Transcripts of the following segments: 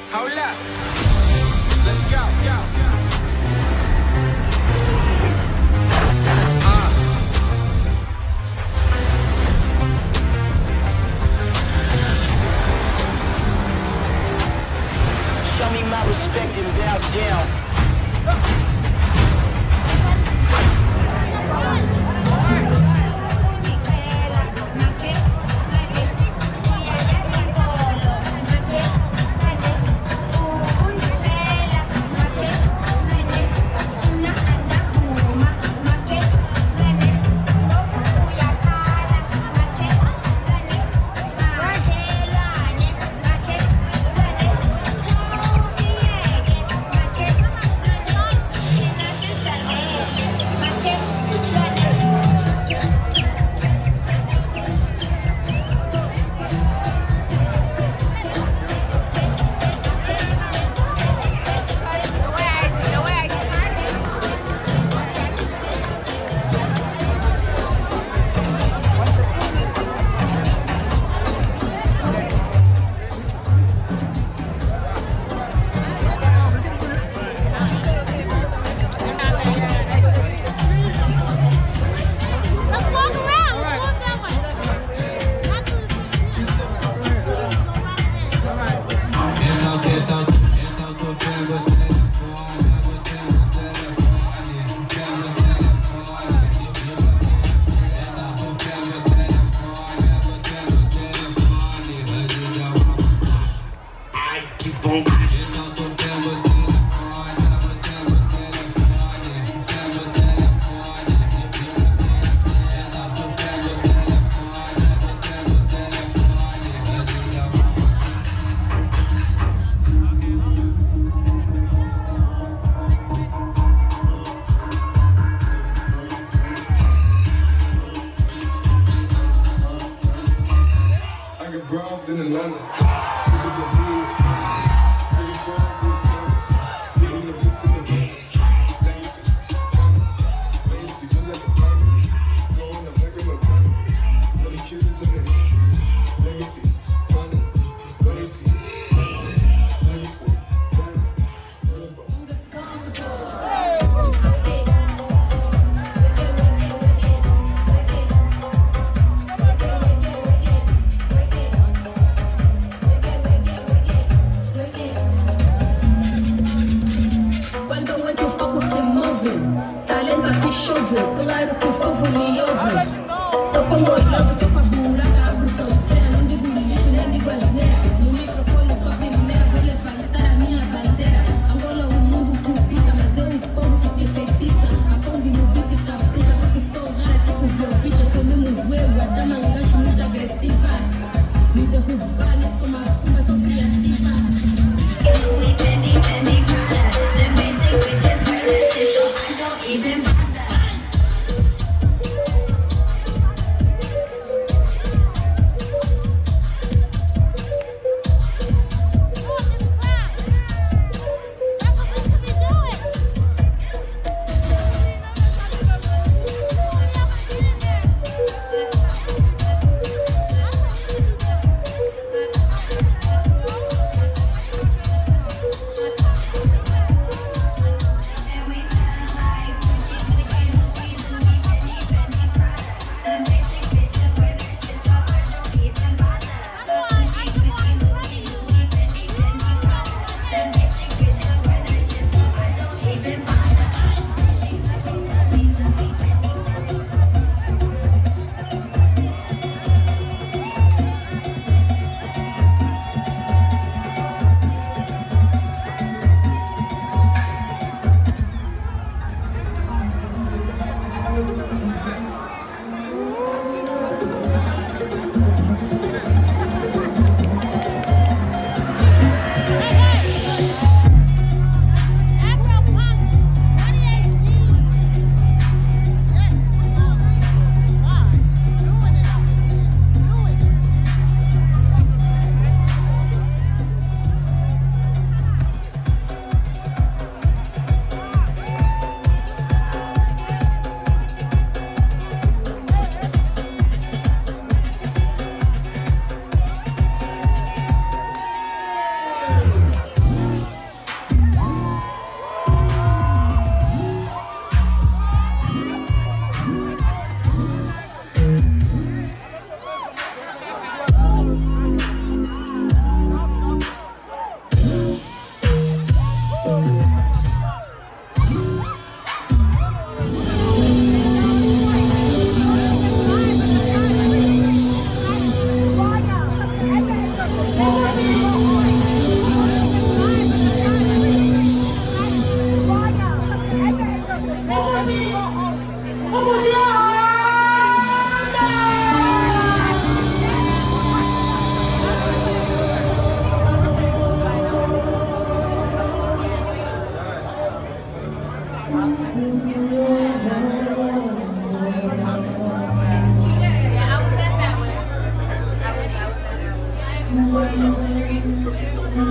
Hold up. Let's go. Show me my respect and bow down. Broads in Atlanta, she's a good mood. Pretty crowds in scams, hitting the books in the game. Legacies, lazy, look like a diamond. Going to regular time, really killers in the hands. Legacies, funny, lazy, legacy, funny, celebrate. Talento aqui chove, claro que o povo me ouve. Só pongo logo, tô com a buraca, abro fronteira. Não digo lixo, nem digo asneira. No microfone só primeira, vou levantar a minha bandeira. Angola o mundo cobiça, mas é o povo que me feitiça. Aponde no beat capricha, porque sou rara tipo Velvicha. Sou mesmo eu, a dama gasto muito agressiva. Me derrubar, né, como a cumba, sou criativa. Even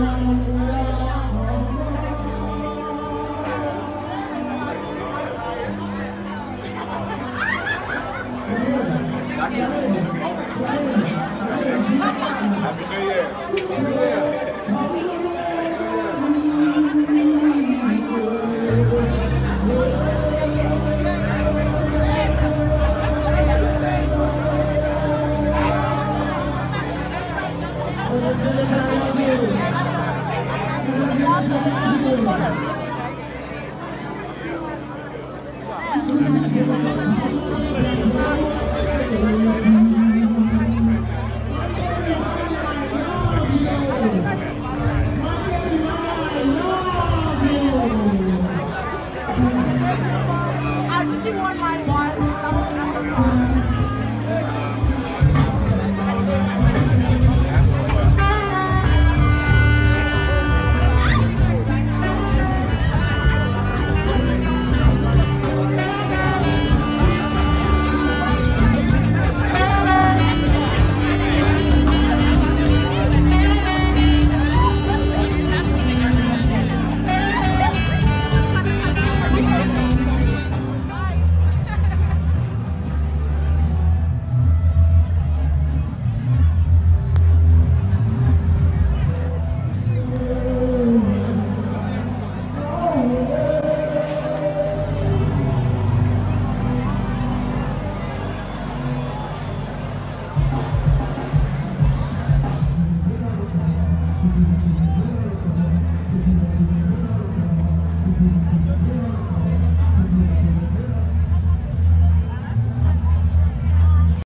Happy New Year. Thank you.